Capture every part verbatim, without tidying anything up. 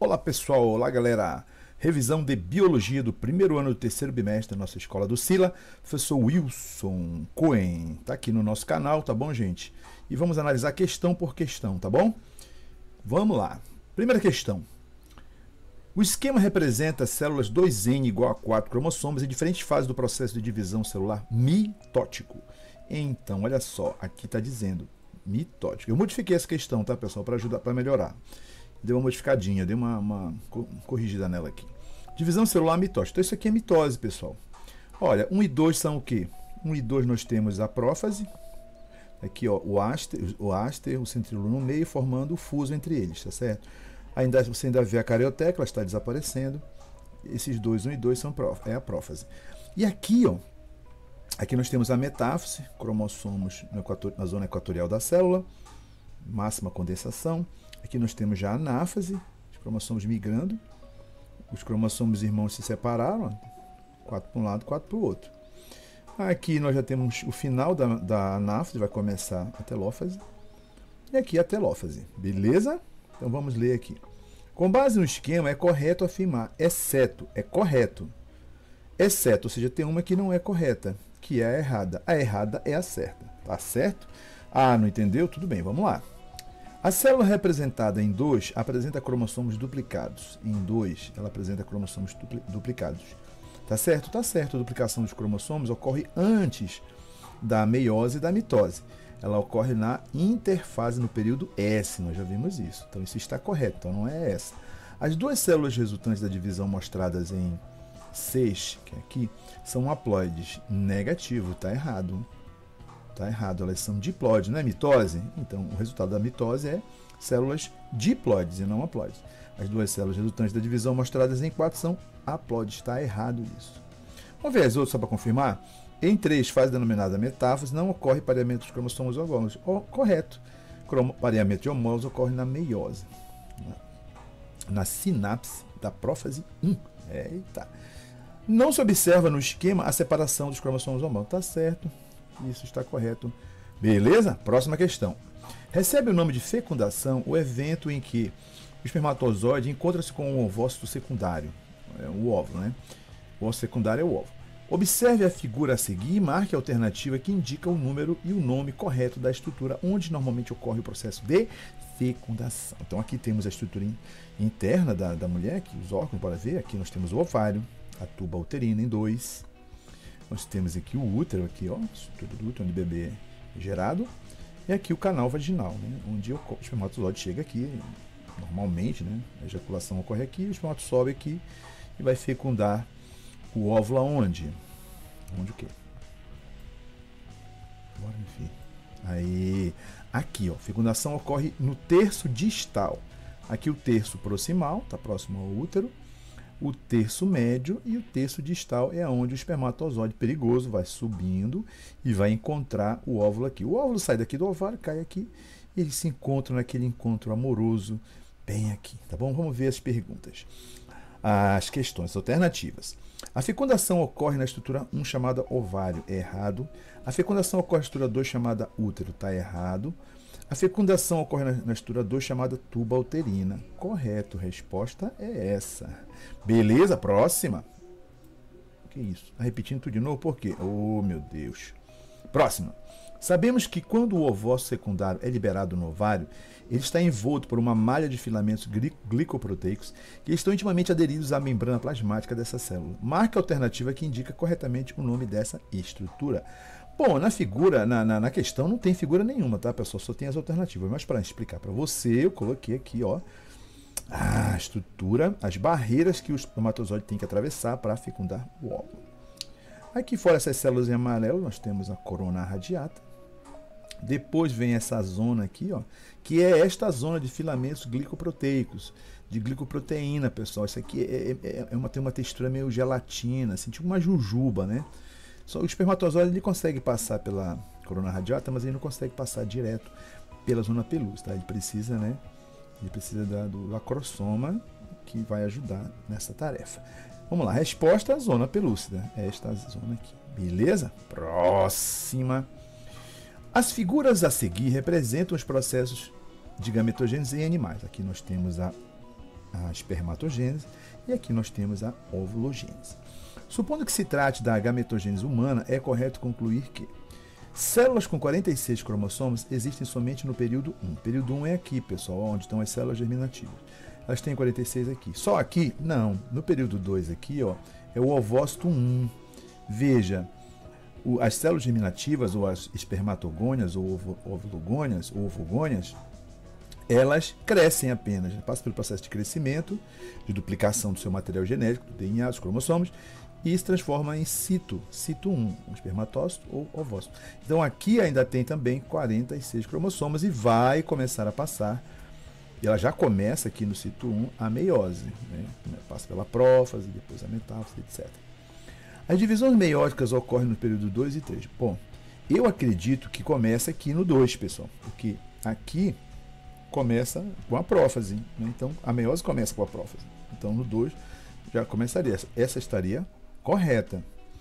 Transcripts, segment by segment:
Olá pessoal, olá galera, revisão de Biologia do primeiro ano do terceiro bimestre da nossa escola do Sila, professor Wilson Cohen, tá aqui no nosso canal, tá bom gente? E vamos analisar questão por questão, tá bom? Vamos lá, primeira questão. O esquema representa células dois N igual a quatro cromossomos em diferentes fases do processo de divisão celular mitótico. Então, olha só, aqui está dizendo mitótico. Eu modifiquei essa questão, tá pessoal, para ajudar, para melhorar. Deu uma modificadinha, dei uma, uma corrigida nela aqui. Divisão celular mitótica. Então isso aqui é mitose, pessoal. Olha, um e dois são o quê? um e dois nós temos a prófase. Aqui, ó, o áster, o áster, o centríolo no meio, formando o fuso entre eles, tá certo? Ainda, você ainda vê a carioteca, ela está desaparecendo. Esses dois, um e dois, são pró, é a prófase. E aqui, ó, aqui nós temos a metáfise, cromossomos no equator, na zona equatorial da célula, máxima condensação. Aqui nós temos já a anáfase, os cromossomos migrando, os cromossomos irmãos se separaram, ó, quatro para um lado, quatro para o outro. Aqui nós já temos o final da, da anáfase, vai começar a telófase, e aqui a telófase, beleza? Então vamos ler aqui. Com base no esquema, é correto afirmar, exceto, é correto, exceto, ou seja, tem uma que não é correta, que é a errada. A errada é a certa, tá certo? Ah, não entendeu? Tudo bem, vamos lá. A célula representada em dois apresenta cromossomos duplicados. Em dois, ela apresenta cromossomos dupli duplicados. Tá certo? Tá certo. A duplicação dos cromossomos ocorre antes da meiose e da mitose. Ela ocorre na interfase no período S, nós já vimos isso. Então isso está correto, então não é essa. As duas células resultantes da divisão mostradas em seis, que é aqui, são haploides. Negativo, tá errado. Tá errado, elas são diploides, não é mitose? Então, o resultado da mitose é células diploides e não haploides. As duas células resultantes da divisão mostradas em quatro são haploides, está errado isso. Vamos ver as outras só para confirmar? Em três, fase denominada metáfase, não ocorre pareamento dos cromossomos homólogos. Oh, correto. Cromo, pareamento de homólogos ocorre na meiose, na, na sinapse da prófase um. Eita. Não se observa no esquema a separação dos cromossomos homólogos. Tá certo. Isso está correto. Beleza? Próxima questão. Recebe o nome de fecundação o evento em que o espermatozoide encontra-se com um ovócito secundário. É o óvulo, né? O óvulo secundário é o óvulo. Observe a figura a seguir e marque a alternativa que indica o número e o nome correto da estrutura onde normalmente ocorre o processo de fecundação. Então aqui temos a estrutura interna da, da mulher, que os órgãos para ver. Aqui nós temos o ovário, a tuba uterina em dois. Nós temos aqui o útero, aqui, ó, estrutura do útero, onde o bebê é gerado. E aqui o canal vaginal, né, onde o espermatozoide chega aqui, normalmente, né, a ejaculação ocorre aqui, o espermatozoide sobe aqui e vai fecundar o óvulo aonde? Onde o quê? Bora, meu filho. Aí, aqui, ó, fecundação ocorre no terço distal. Aqui o terço proximal, está próximo ao útero. O terço médio e o terço distal é onde o espermatozoide perigoso vai subindo e vai encontrar o óvulo aqui. O óvulo sai daqui do ovário, cai aqui, e eles se encontram naquele encontro amoroso bem aqui, tá bom? Vamos ver as perguntas. As questões alternativas. A fecundação ocorre na estrutura um chamada ovário, é errado. A fecundação ocorre na estrutura dois chamada útero, está errado. A fecundação ocorre na, na estrutura dois chamada tuba uterina. Correto, resposta é essa. Beleza, próxima. O que é isso? Tá repetindo tudo de novo, por quê? Oh, meu Deus. Próxima. Sabemos que quando o ovócito secundário é liberado no ovário, ele está envolto por uma malha de filamentos glicoproteicos que estão intimamente aderidos à membrana plasmática dessa célula. Marque a alternativa que indica corretamente o nome dessa estrutura. Bom, na figura, na, na, na questão não tem figura nenhuma, tá, pessoal? Só tem as alternativas. Mas para explicar para você, eu coloquei aqui, ó, a estrutura, as barreiras que o espermatozoide tem que atravessar para fecundar o óvulo. Aqui fora essas células em amarelo, nós temos a corona radiata. Depois vem essa zona aqui, ó, que é esta zona de filamentos glicoproteicos, de glicoproteína, pessoal. Isso aqui é, é, é uma, tem uma textura meio gelatina, assim, tipo uma jujuba, né? Só o espermatozoide ele consegue passar pela corona radiata, mas ele não consegue passar direto pela zona pelúcida, tá? Ele precisa, né? Ele precisa da, do lacrosoma, que vai ajudar nessa tarefa. Vamos lá, resposta: zona pelúcida. Esta zona aqui. Beleza? Próxima. As figuras a seguir representam os processos de gametogênese em animais. Aqui nós temos a a espermatogênese, e aqui nós temos a ovulogênese. Supondo que se trate da gametogênese humana, é correto concluir que células com quarenta e seis cromossomos existem somente no período um. Período um é aqui, pessoal, onde estão as células germinativas. Elas têm quarenta e seis aqui. Só aqui? Não. No período dois aqui, ó, é o ovócito um. Veja, o, as células germinativas, ou as espermatogônias, ou ovulogônias, ou ovogônias, elas crescem apenas, passam pelo processo de crescimento, de duplicação do seu material genético, do D N A, dos cromossomos, e se transforma em cito, cito um, um espermatócito ou ovócito. Então aqui ainda tem também quarenta e seis cromossomos e vai começar a passar, e ela já começa aqui no cito um, a meiose, né? Passa pela prófase, depois a metáfase, etcétera. As divisões meióticas ocorrem no período dois e três. Bom, eu acredito que começa aqui no dois, pessoal, porque aqui começa com a prófase, né? Então a meiose começa com a prófase. Então no dois já começaria essa. Essa estaria correta.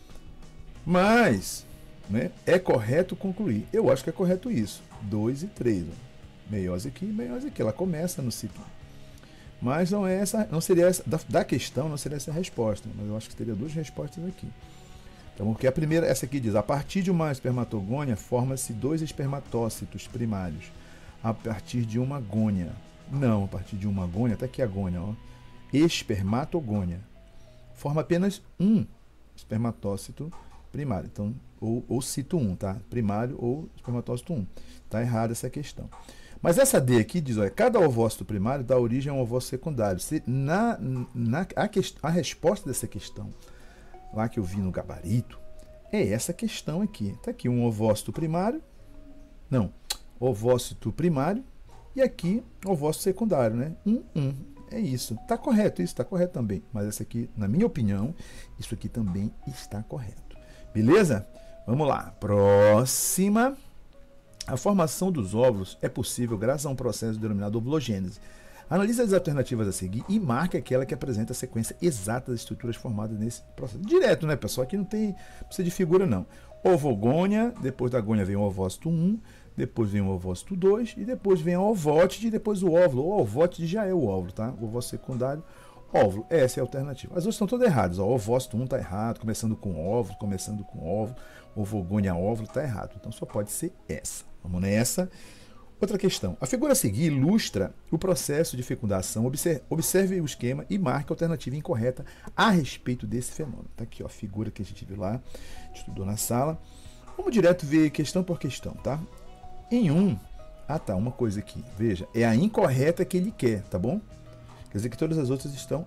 Mas, né, é correto concluir. Eu acho que é correto isso. dois e três. Ó. Meiose aqui, meiose aqui. Ela começa no ciclo. Mas não é essa, não seria essa, da, da questão não seria essa a resposta. Mas eu acho que teria duas respostas aqui. Então, porque a primeira, essa aqui diz, a partir de uma espermatogônia, forma-se dois espermatócitos primários. A partir de uma gônia. Não, a partir de uma gônia, até aqui a gônia, ó. Espermatogônia. Forma apenas um espermatócito primário. Então, ou, ou cito um, tá? Primário ou espermatócito um. Tá errada essa questão. Mas essa D aqui diz, olha, cada ovócito primário dá origem a um ovócito secundário. Se, na, na, a, quest, a resposta dessa questão, lá que eu vi no gabarito, é essa questão aqui. Tá aqui um ovócito primário. Não. Ovócito primário e aqui ovócito secundário, né? Um, um. É isso. Está correto, isso está correto também. Mas essa aqui, na minha opinião, isso aqui também está correto. Beleza? Vamos lá. Próxima. A formação dos óvulos é possível graças a um processo denominado ovulogênese. Analise as alternativas a seguir e marque aquela que apresenta a sequência exata das estruturas formadas nesse processo. Direto, né, pessoal? Aqui não tem precisa de figura, não. Ovogônia, depois da gônia vem o ovócito um, depois vem o ovócito dois e depois vem a ovótide e depois o óvulo. O ovótide já é o óvulo, tá? O ovócito secundário, óvulo. Essa é a alternativa. As outras estão todas erradas. O ovócito um está errado, começando com óvulo, começando com óvulo, ovogônia óvulo está errado. Então só pode ser essa. Vamos nessa. Outra questão. A figura a seguir ilustra o processo de fecundação. Observe, observe o esquema e marque a alternativa incorreta a respeito desse fenômeno. Está aqui ó, a figura que a gente viu lá, estudou na sala. Vamos direto ver questão por questão, tá? Em um, ah tá, uma coisa aqui, veja, é a incorreta que ele quer, tá bom? Quer dizer que todas as outras estão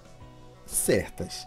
certas.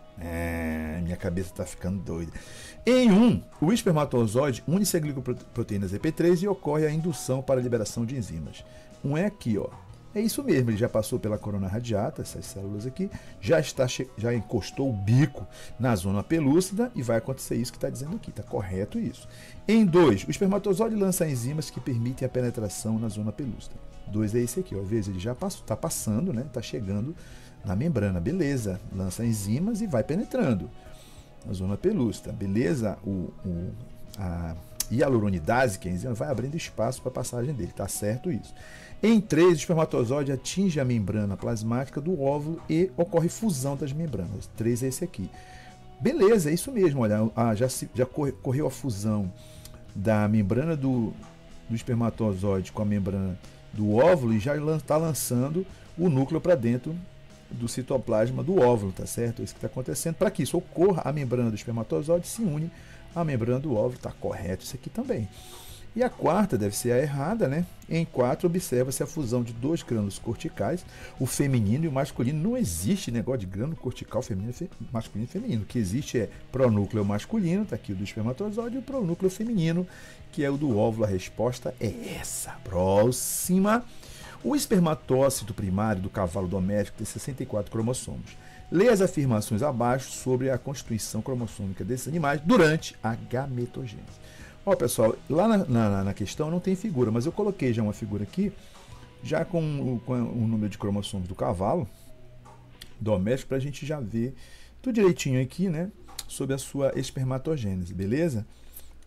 É, minha cabeça está ficando doida. Em um, o espermatozoide une-se a glicoproteína Z P três e ocorre a indução para a liberação de enzimas. Um é aqui, ó. É isso mesmo, ele já passou pela corona radiata, essas células aqui, já, está, já encostou o bico na zona pelúcida e vai acontecer isso que está dizendo aqui, está correto isso. Em dois, o espermatozoide lança enzimas que permitem a penetração na zona pelúcida. dois é esse aqui, ó. Às vezes ele já está passando, né? Está chegando na membrana, beleza, lança enzimas e vai penetrando na zona pelúcida, beleza, o, o, a hialuronidase, que é a enzima, vai abrindo espaço para a passagem dele, tá certo isso. Em três, o espermatozoide atinge a membrana plasmática do óvulo e ocorre fusão das membranas. três é esse aqui. Beleza, é isso mesmo, olha, ah, já, se, já correu a fusão da membrana do, do espermatozoide com a membrana do óvulo e já está lançando o núcleo para dentro do citoplasma do óvulo, tá certo? É isso que está acontecendo. Para que isso ocorra, a membrana do espermatozoide se une à membrana do óvulo, tá correto isso aqui também. E a quarta deve ser a errada, né? Em quatro, observa-se a fusão de dois grânulos corticais, o feminino e o masculino. Não existe negócio de grânulo cortical feminino, masculino e feminino. O que existe é pronúcleo masculino, tá aqui o do espermatozoide, e o pronúcleo feminino, que é o do óvulo. A resposta é essa. Próxima. O espermatócito primário do cavalo doméstico tem sessenta e quatro cromossomos. Leia as afirmações abaixo sobre a constituição cromossômica desses animais durante a gametogênese. Ó, pessoal, lá na, na, na questão não tem figura, mas eu coloquei já uma figura aqui, já com o, com o número de cromossomos do cavalo doméstico, para a gente já ver tudo direitinho aqui, né, sobre a sua espermatogênese, beleza?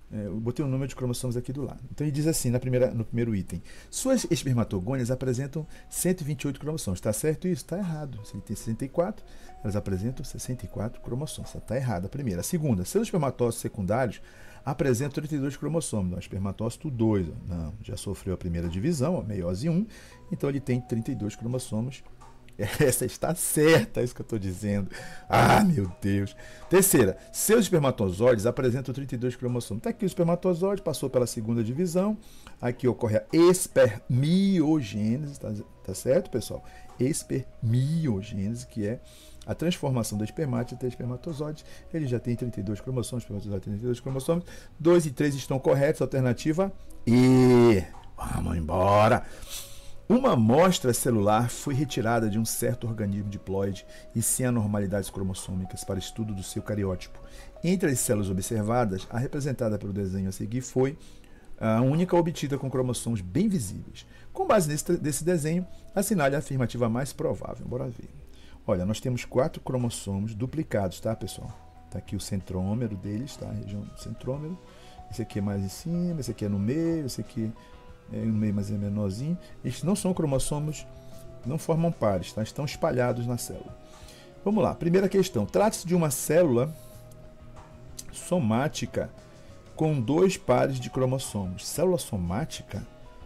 É, eu botei o número de cromossomos aqui do lado. Então ele diz assim, na primeira, no primeiro item: suas espermatogônias apresentam cento e vinte e oito cromossomos. Está certo isso? Está errado. Se ele tem sessenta e quatro, elas apresentam sessenta e quatro cromossomos. Está errado a primeira. A segunda: seus espermatócitos secundários apresentam trinta e dois cromossomos. Não, espermatócito dois. Não, já sofreu a primeira divisão, a meiose um. Então ele tem trinta e dois cromossomos. Essa está certa, é isso que eu estou dizendo. Ah, meu Deus. Terceira, seus espermatozoides apresentam trinta e dois cromossomos. Está aqui o espermatozoide, passou pela segunda divisão. Aqui ocorre a espermiogênese, tá, tá certo, pessoal? Espermiogênese, que é a transformação da espermática até espermatozoide. Ele já tem trinta e dois cromossomos, espermatozoide tem trinta e dois cromossomos. dois e três estão corretos, alternativa E. Vamos embora. Uma amostra celular foi retirada de um certo organismo diploide e sem anormalidades cromossômicas para estudo do seu cariótipo. Entre as células observadas, a representada pelo desenho a seguir foi a única obtida com cromossomos bem visíveis. Com base nesse desse desenho, assinale a afirmativa mais provável. Bora ver. Olha, nós temos quatro cromossomos duplicados, tá, pessoal? Está aqui o centrômero deles, tá? A região do centrômero. Esse aqui é mais em cima, esse aqui é no meio, esse aqui é no meio, mas é menorzinho. Estes não são cromossomos, não formam pares, tá? Estão espalhados na célula. Vamos lá, primeira questão. Trata-se de uma célula somática com dois pares de cromossomos. Célula somática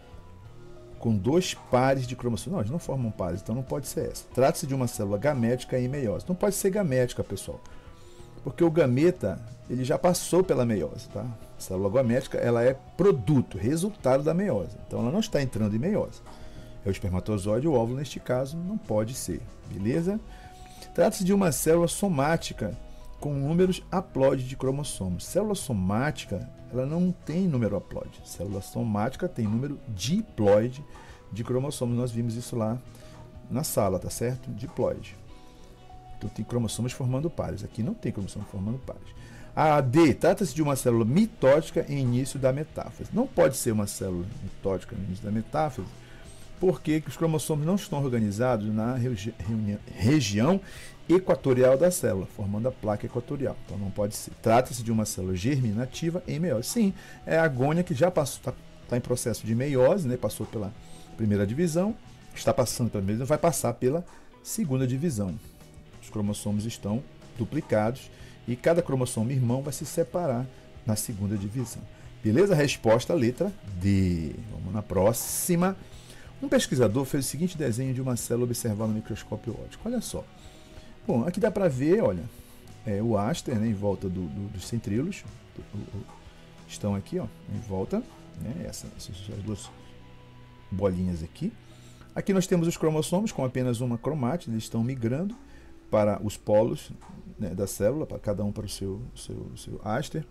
com dois pares de cromossomos. Não, eles não formam pares, então não pode ser essa. Trata-se de uma célula gamética em meiose. Não pode ser gamética, pessoal, porque o gameta ele já passou pela meiose, tá? A célula gamética ela é produto, resultado da meiose. Então ela não está entrando em meiose. É o espermatozoide, o óvulo neste caso não pode ser, beleza? Trata-se de uma célula somática com números haploide de cromossomos. Célula somática ela não tem número haploide. Célula somática tem número diploide de cromossomos. Nós vimos isso lá na sala, tá certo? Diploide. Então tem cromossomos formando pares. Aqui não tem cromossomos formando pares. A D, trata-se de uma célula mitótica em início da metáfase. Não pode ser uma célula mitótica no início da metáfase, porque os cromossomos não estão organizados na regi região equatorial da célula, formando a placa equatorial. Então não pode ser. Trata-se de uma célula germinativa em meiose. Sim, é a agônia que já está tá em processo de meiose, né? Passou pela primeira divisão, está passando pela primeira divisão, vai passar pela segunda divisão. Os cromossomos estão duplicados e cada cromossomo irmão vai se separar na segunda divisão. Beleza? Resposta, letra D. Vamos na próxima. Um pesquisador fez o seguinte desenho de uma célula observada no microscópio óptico. Olha só. Bom, aqui dá para ver, olha, é, o áster, né, em volta do, do, dos centríolos. Do, do, estão aqui, ó, em volta, né, essa, essas duas bolinhas aqui. Aqui nós temos os cromossomos com apenas uma cromática, eles estão migrando para os polos, né, da célula, para cada um para o seu, seu, seu áster.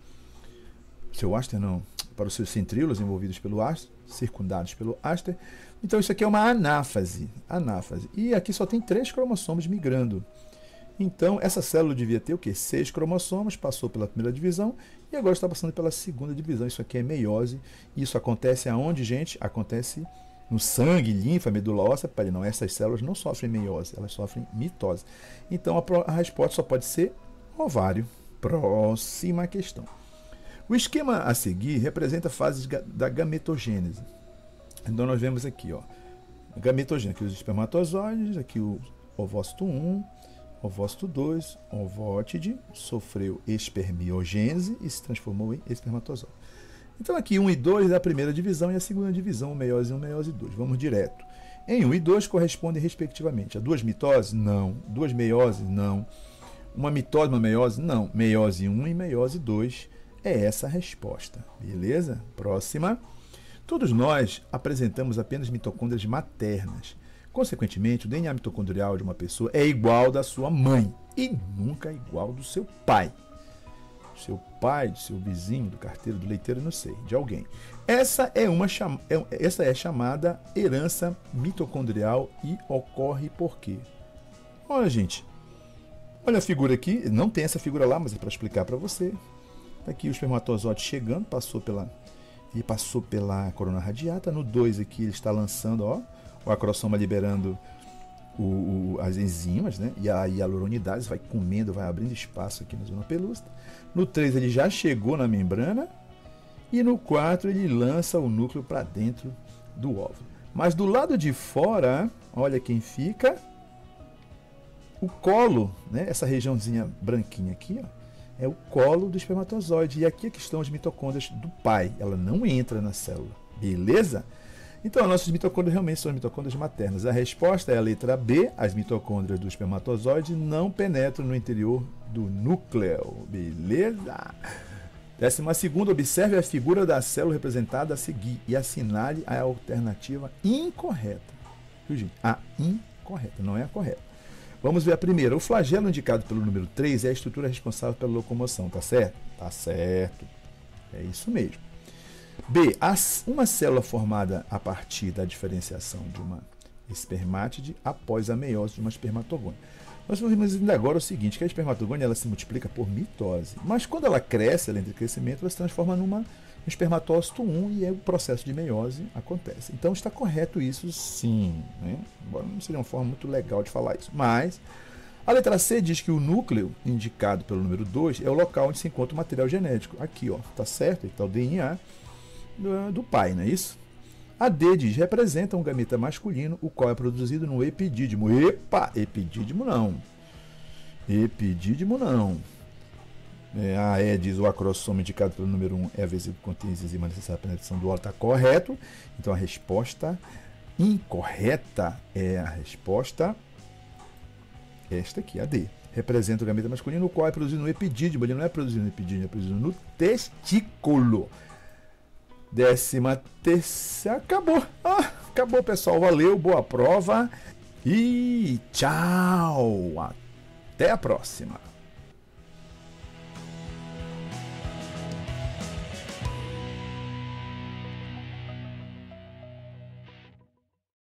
Seu áster não, para os seus centríolos envolvidos pelo áster, circundados pelo áster. Então isso aqui é uma anáfase, anáfase. E aqui só tem três cromossomos migrando. Então essa célula devia ter o quê? Seis cromossomos, passou pela primeira divisão e agora está passando pela segunda divisão. Isso aqui é meiose. Isso acontece aonde, gente? Acontece no sangue, linfa, medula óssea. Peraí, não, essas células não sofrem meiose, elas sofrem mitose. Então a, a resposta só pode ser ovário. Próxima questão. O esquema a seguir representa fases da gametogênese. Então nós vemos aqui, ó, gametogênese, aqui os espermatozoides, aqui o ovócito um, ovócito dois, ovótide, sofreu espermiogênese e se transformou em espermatozoide. Então aqui um e dois é a primeira divisão e a segunda divisão, meiose um, meiose dois. Vamos direto. Em um e dois correspondem respectivamente a duas mitoses? Não. Duas meioses? Não. Uma mitose, uma meiose? Não. Meiose um e meiose dois. É essa a resposta. Beleza? Próxima. Todos nós apresentamos apenas mitocôndrias maternas. Consequentemente, o D N A mitocondrial de uma pessoa é igual ao da sua mãe e nunca igual ao do seu pai. Seu pai, do seu vizinho, do carteiro, do leiteiro, não sei, de alguém. Essa é, uma cham... Essa é chamada herança mitocondrial e ocorre por quê? Olha, gente. Olha a figura aqui. Não tem essa figura lá, mas é para explicar para você. Aqui o espermatozoide chegando, passou pela, ele passou pela corona radiata. No dois aqui ele está lançando, ó, o acrossoma liberando o, o, as enzimas, né? E a hialuronidase vai comendo, vai abrindo espaço aqui na zona pelúcida. No três ele já chegou na membrana E no quatro ele lança o núcleo para dentro do óvulo. Mas do lado de fora, olha quem fica. O colo, né? Essa regiãozinha branquinha aqui, ó, é o colo do espermatozoide. E aqui é que estão as mitocôndrias do pai. Ela não entra na célula. Beleza? Então, nossas mitocôndrias realmente são as mitocôndrias maternas. A resposta é a letra B. As mitocôndrias do espermatozoide não penetram no interior do núcleo. Beleza? Décima segunda, observe a figura da célula representada a seguir e assinale a alternativa incorreta. Viu, gente? A incorreta, não é a correta. Vamos ver a primeira. O flagelo indicado pelo número três é a estrutura responsável pela locomoção, tá certo? Tá certo. É isso mesmo. B. Uma célula formada a partir da diferenciação de uma espermátide após a meiose de uma espermatogônia. Nós vamos entender agora o seguinte, que a espermatogônia ela se multiplica por mitose, mas quando ela cresce, ela entra em crescimento, ela se transforma numa um espermatócito um e aí o processo de meiose acontece. Então está correto isso sim, né? Embora não seja uma forma muito legal de falar isso, mas a letra C diz que o núcleo indicado pelo número dois é o local onde se encontra o material genético. Aqui, ó, tá certo? Aqui está o D N A do, do pai, não é isso? A D diz, representa um gameta masculino, o qual é produzido no epidídimo. Epa, epidídimo não. Epidídimo não. É, a E diz, o acrossomo indicado pelo número um é a vesícula que contém enzima necessária para a penetração do óleo. Está correto. Então a resposta incorreta é a resposta esta aqui, a D. Representa o gameta masculino, o qual é produzido no epidídimo. Ele não é produzido no epidídimo, é produzido no testículo. Décima terceira. Acabou. Ah, acabou, pessoal. Valeu, boa prova. E tchau. Até a próxima.